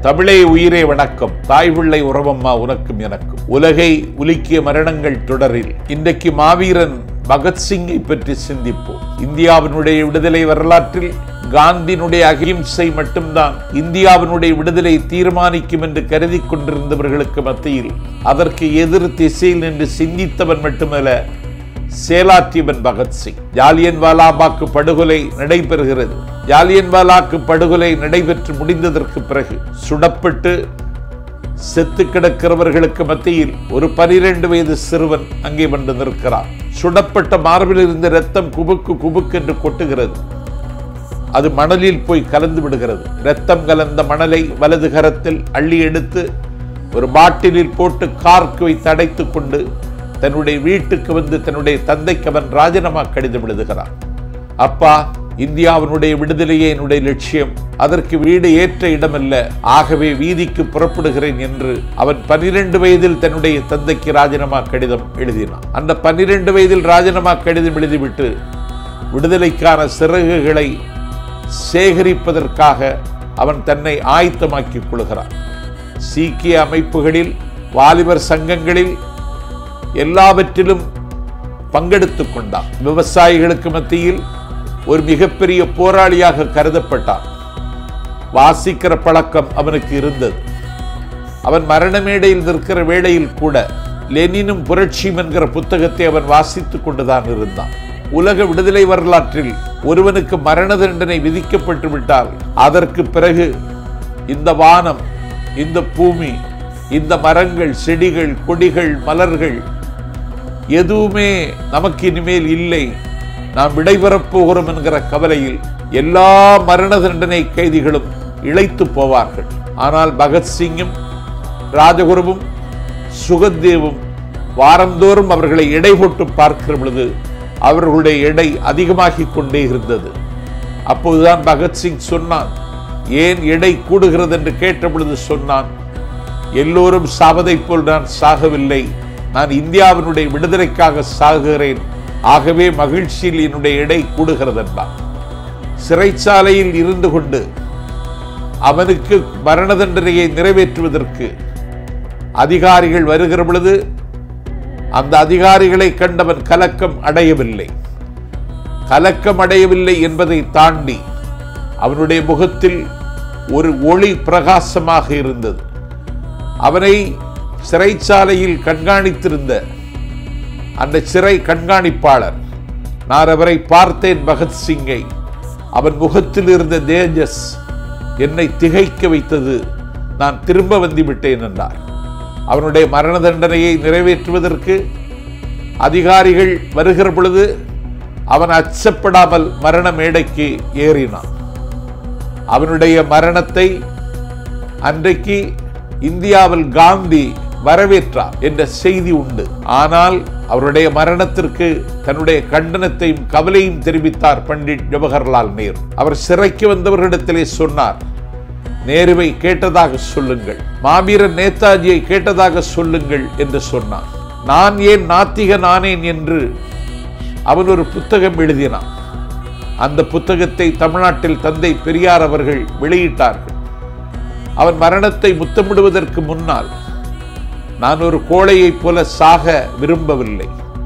தமிழே உயிரே வணக்கம். தாய் பிள்ளை உறவம்மா உனக்கும் எனக்கும். உலகை உலுக்கிய மரணங்கள் தொடரில் இன்றைக்கு மாவீரன் பகத் சிங்கை பற்றி சிந்திப்போம். இந்தியாவினுடைய விடுதலை வரலாற்றில் காந்தியினுடைய அகிம்சை மட்டும்தான் இந்தியாவினுடைய விடுதலை தீர்மானிக்கும் என்று கருதி கொண்டிருந்தவர்களுக்கு மத்தியில் அதற்கு எதிர் திசையில் நின்று சிந்தித்தவன் மட்டுமல்ல, செயலாற்றியவன் பகத்சிங். ஜாலியன்வாலா பாக்கு படுகொலை நடைபெறுகிறது. ஜாலியன்வாலாக்கு படுகொலை நடைபெற்று முடிந்ததற்கு பிறகு சுடப்பட்டு செத்து கிடக்கிறவர்களுக்கு மத்தியில் ஒரு 12 வயது சிறுவன் அங்கே வந்து நிற்கிறான். சுடப்பட்ட மார்பில் இருந்த ரத்தம் குபுக்கு குபுக்கு என்று கொட்டுகிறது. அது மணலில் போய் கலந்து விடுகிறது. ரத்தம் கலந்த மணலை வலது கரத்தில் அள்ளி எடுத்து ஒரு பாட்டிலில் போட்டு கார்க்கு வைத்து அடைத்துக் கொண்டு தன்னுடைய வீட்டுக்கு வந்து தன்னுடைய தந்தைக்கு அவன் ராஜினாமா கடிதம் எழுதுகிறான். அப்பா, இந்தியாவினுடைய விடுதலையே என்னுடைய லட்சியம், அதற்கு வீடு ஏற்ற இடமல்ல, ஆகவே வீதிக்கு புறப்படுகிறேன் என்று அவன் 12 வயதில் தன்னுடைய தந்தைக்கு ராஜினாமா கடிதம் எழுதினான். அந்த 12 வயதில் ராஜினாமா கடிதம் எழுதிவிட்டு விடுதலைக்கான சிறகுகளை சேகரிப்பதற்காக அவன் தன்னை ஆயத்தமாக்கிக் கொள்கிறான். சீக்கிய அமைப்புகளில், வாலிபர் சங்கங்களில் எல்லாவற்றிலும் பங்கெடுத்துக் கொண்டான். விவசாயிகளுக்கு மத்தியில் ஒரு மிகப்பெரிய போராளியாக கருதப்பட்டான். வாசிக்கிற பழக்கம் அவனுக்கு இருந்தது. அவன் மரண மேடையில் நிற்கிற வேளையில் கூட லெனினும் புரட்சியும் என்கிற புத்தகத்தை அவன் வாசித்துக் கொண்டுதான் இருந்தான். உலக விடுதலை வரலாற்றில் ஒருவனுக்கு மரண தண்டனை விதிக்கப்பட்டு விட்டால் அதற்கு பிறகு இந்த வானம், இந்த பூமி, இந்த மரங்கள், செடிகள், கொடிகள், மலர்கள் எதுவுமே நமக்கு இனிமேல் இல்லை, நாம் விடைபெறப் போகிறோம் என்கிற கவலையில் எல்லா மரண தண்டனை கைதிகளும் இளைத்து போவார்கள். ஆனால் பகத்சிங்கும் ராஜகுருவும் சுகதேவும் வாரந்தோறும் அவர்களை எடை போட்டு பார்க்கிற பொழுது அவர்களுடைய எடை அதிகமாகிக் கொண்டே இருந்தது. அப்போதுதான் பகத்சிங் சொன்னான், ஏன் எடை கூடுகிறது என்று கேட்ட பொழுது சொன்னான், எல்லோரும் சாவதை போல் நான் சாகவில்லை, நான் இந்தியாவினுடைய விடுதலைக்காக சாகுகிறேன், ஆகவே மகிழ்ச்சியில் என்னுடைய எடை கூடுகிறது என்றான். சிறைச்சாலையில் இருந்து கொண்டு அவனுக்கு மரண தண்டனையை நிறைவேற்றுவதற்கு அதிகாரிகள் வருகிற பொழுது அந்த அதிகாரிகளை கண்டவன் கலக்கம் அடையவில்லை. கலக்கம் அடையவில்லை என்பதை தாண்டி அவனுடைய முகத்தில் ஒரு ஒளி பிரகாசமாக இருந்தது. அவனை சிறைச்சாலையில் கண்காணித்திருந்த அந்த சிறை கண்காணிப்பாளர், நான் அவரை பார்த்தேன் பகத்சிங்கை, அவன் முகத்தில் இருந்த தேஜஸ் என்னை திகைக்க வைத்தது, நான் திரும்ப வந்துவிட்டேன் என்றார். அவனுடைய மரண தண்டனையை நிறைவேற்றுவதற்கு அதிகாரிகள் வருகிற பொழுது அவன் அச்சப்படாமல் மரண மேடைக்கு ஏறினான். அவனுடைய மரணத்தை அன்றைக்கு இந்தியாவில் காந்தி வரவேற்றார் என்ற செய்தி உண்டு. ஆனால் அவருடைய மரணத்திற்கு தன்னுடைய கண்டனத்தையும் கவலையும் தெரிவித்தார் பண்டிட் ஜவஹர்லால் நேரு. அவர் சிறைக்கு வந்தவர்களிடத்திலே சொன்னார், நேருவை கேட்டதாக சொல்லுங்கள், மாவீரன் நேதாஜியை கேட்டதாக சொல்லுங்கள் என்று சொன்னார். நான் ஏன் நாத்திகன் ஆனேன் என்று அவன் ஒரு புத்தகம் எழுதினான். அந்த புத்தகத்தை தமிழ்நாட்டில் தந்தை பெரியார் அவர்கள் வெளியிட்டார்கள். அவன் மரணத்தை முத்தமிடுவதற்கு முன்னால், நான் ஒரு கோழையைப் போல சாக விரும்பவில்லை,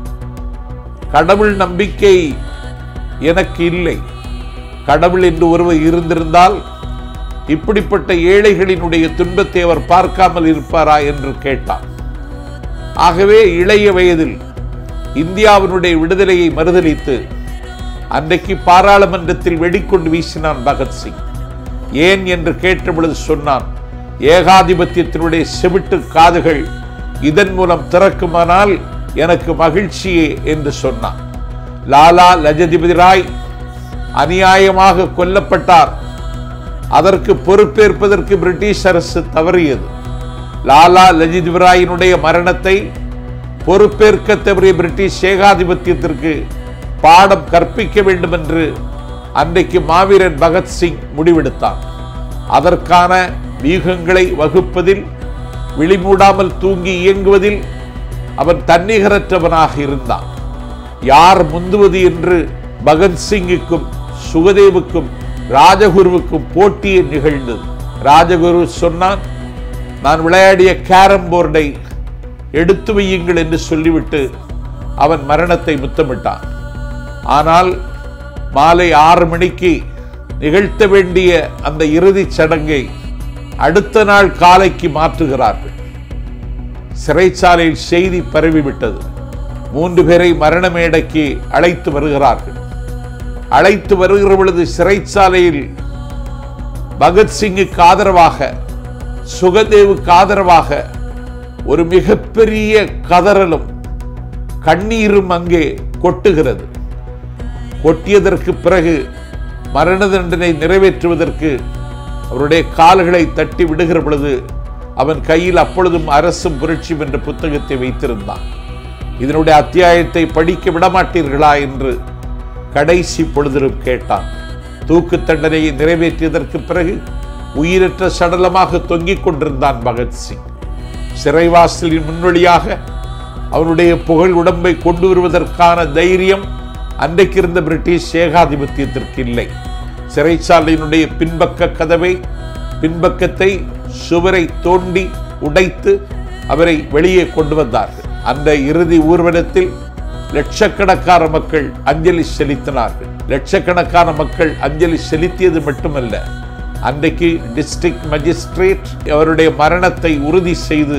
கடவுள் நம்பிக்கை எனக்கு இல்லை, கடவுள் என்று ஒருவர் இருந்திருந்தால் இப்படிப்பட்ட ஏழைகளினுடைய துன்பத்தை அவர் பார்க்காமல் இருப்பாரா என்று கேட்டான். ஆகவே இளைய வயதில் இந்தியாவினுடைய விடுதலையை மறுதலித்து அன்றைக்கு பாராளுமன்றத்தில் வெடிக்கொண்டு வீசினான் பகத்சிங். ஏன் என்று கேட்ட பொழுது சொன்னான், ஏகாதிபத்தியத்தினுடைய செவிட்டு காதுகள் இதன் மூலம் திறக்குமானால் எனக்கு மகிழ்ச்சியே என்று சொன்னான். லாலா லஜபதி ராய் அநியாயமாக கொல்லப்பட்டார். அதற்கு பொறுப்பேற்பதற்கு பிரிட்டிஷ் அரசு தவறியது. லாலா லஜபதி ராயினுடைய மரணத்தை பொறுப்பேற்க தவறிய பிரிட்டிஷ் ஏகாதிபத்தியத்திற்கு பாடம் கற்பிக்க வேண்டும் என்று அன்றைக்கு மாவீரன் பகத்சிங் முடிவெடுத்தான். அதற்கான வியூகங்களை வகுப்பதில், விழிமூடாமல் தூங்கி இயங்குவதில் அவன் தன்னிகரற்றவனாக இருந்தான். யார் முந்துவது என்று பகத்சிங்குக்கும் சுகதேவுக்கும் ராஜகுருவுக்கும் போட்டியே நிகழ்ந்தது. ராஜகுரு சொன்னான், நான் விளையாடிய கேரம் போர்டை எடுத்து வையுங்கள் என்று சொல்லிவிட்டு அவன் மரணத்தை முத்தமிட்டான். ஆனால் மாலை 6 மணிக்கு நிகழ்த்த வேண்டிய அந்த இறுதிச் சடங்கை அடுத்த நாள் காலைக்கு மாற்றுகிறார்கள். சிறைச்சாலையில் செய்தி பரவிவிட்டது. 3 பேரை மரண மேடைக்கு அழைத்து வருகிறார்கள். அழைத்து வருகிற பொழுது சிறைச்சாலையில் பகத்சிங்குக்கு ஆதரவாக, சுகதேவுக்கு ஆதரவாக ஒரு மிகப்பெரிய கதறலும் கண்ணீரும் அங்கே கொட்டுகிறது. கொட்டியதற்கு பிறகு மரண தண்டனை நிறைவேற்றுவதற்கு அவருடைய கால்களை தட்டி விடுகிற பொழுது அவன் கையில் அப்பொழுதும் அரசும் புரட்சியும் என்ற புத்தகத்தை வைத்திருந்தான். இதனுடைய அத்தியாயத்தை படிக்க விடமாட்டீர்களா என்று கடைசி பொழுதிலும் கேட்டான். தூக்கு தண்டனையை நிறைவேற்றியதற்கு பிறகு உயிரற்ற சடலமாக தொங்கிக் கொண்டிருந்தான் பகத்சிங். சிறைவாசலின் முன்வழியாக அவனுடைய புகழ் உடம்பை கொண்டு வருவதற்கான தைரியம் அன்றைக்கு இருந்த பிரிட்டிஷ் ஏகாதிபத்தியத்திற்கு இல்லை. சிறைச்சாலையினுடைய பின்பக்கத்தை சுவரை தோண்டி உடைத்து அவரை வெளியே கொண்டு வந்தார்கள். அந்த இறுதி ஊர்வலத்தில் லட்சக்கணக்கான மக்கள் அஞ்சலி செலுத்தினார்கள். லட்சக்கணக்கான மக்கள் அஞ்சலி செலுத்தியது மட்டுமல்ல, அன்றைக்கு டிஸ்ட்ரிக்ட் மஜிஸ்ட்ரேட் அவருடைய மரணத்தை உறுதி செய்து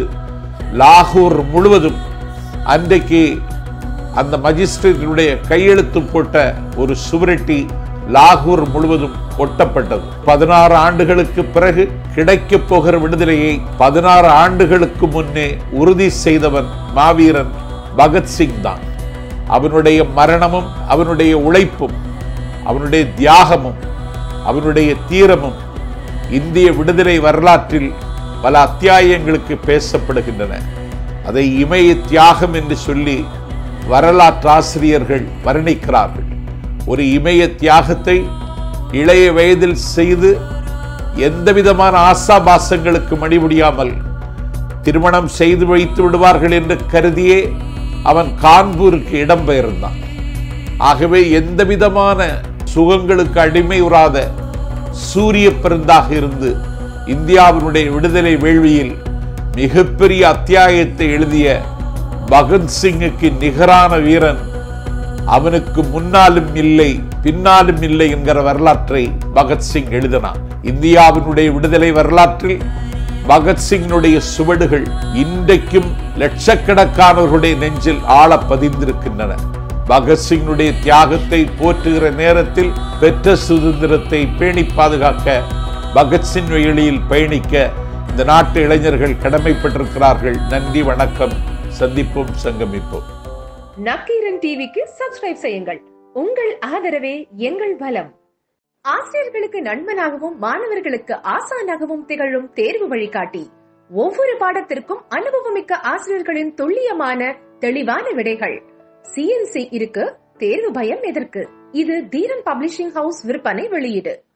லாகூர் முழுவதும் அன்றைக்கு அந்த மஜிஸ்ட்ரேட்டினுடைய கையெழுத்து போட்ட ஒரு சுவரொட்டி லாகூர் முழுவதும் ஒட்டப்பட்டது. 16 ஆண்டுகளுக்கு பிறகு கிடைக்கப் போகிற விடுதலையை 16 ஆண்டுகளுக்கு முன்னே உறுதி செய்தவன் மாவீரன் பகத்சிங் தான். அவனுடைய மரணமும் அவனுடைய உழைப்பும் அவனுடைய தியாகமும் அவனுடைய தீரமும் இந்திய விடுதலை வரலாற்றில் பல அத்தியாயங்களுக்கு பேசப்படுகின்றன. அதை இமய தியாகம் என்று சொல்லி வரலாற்று ஆசிரியர்கள் வர்ணிக்கிறார்கள். ஒரு இமய தியாகத்தை இளைய வயதில் செய்து எந்தவிதமான ஆசாபாசங்களுக்கு மணிமுடியாமல் திருமணம் செய்து வைத்து விடுவார்கள் என்று கருதியே அவன் கான்பூருக்கு இடம்பெயர்ந்தான். ஆகவே எந்தவிதமான சுகங்களுக்கு அடிமை உறாத சூரிய பருந்தாக இருந்து இந்தியாவினுடைய விடுதலை வேள்வியில் மிகப்பெரிய அத்தியாயத்தை எழுதிய பகத்சிங்குக்கு நிகரான வீரன் அவனுக்கு முன்னாலும் இல்லை பின்னாலும் இல்லை என்கிற வரலாற்றை பகத்சிங் எழுதினான். இந்தியாவினுடைய விடுதலை வரலாற்றில் பகத்சிங்கினுடைய சுவடுகள் இன்றைக்கும் லட்சக்கணக்கானவர்களுடைய நெஞ்சில் ஆழ பதிந்திருக்கின்றன. பகத்சிங்கினுடைய தியாகத்தை போற்றுகிற நேரத்தில் பெற்ற சுதந்திரத்தை பேணி பாதுகாக்க பகத்சிங் வழியில் பயணிக்க இந்த நாட்டு இளைஞர்கள் கடமைப்பட்டிருக்கிறார்கள். நன்றி, வணக்கம். சந்திப்போம், சங்கமிப்போம். நக்கீரன் டிவிக்கு சப்ஸ்கிரைப் செய்யுங்கள். உங்கள் ஆதரவே எங்கள் பலம். ஆசிரியர்களுக்கு நண்பனாகவும் மாணவர்களுக்கு ஆசானாகவும் திகழும் தேர்வு வழிகாட்டி. ஒவ்வொரு பாடத்திற்கும் அனுபவமிக்க ஆசிரியர்களின் துல்லியமான தெளிவான விடைகள். CNC இருக்கு, தேர்வு பயம் எதற்கு? இது தீரன் பப்ளிஷிங் ஹவுஸ் விற்பனை வெளியீடு.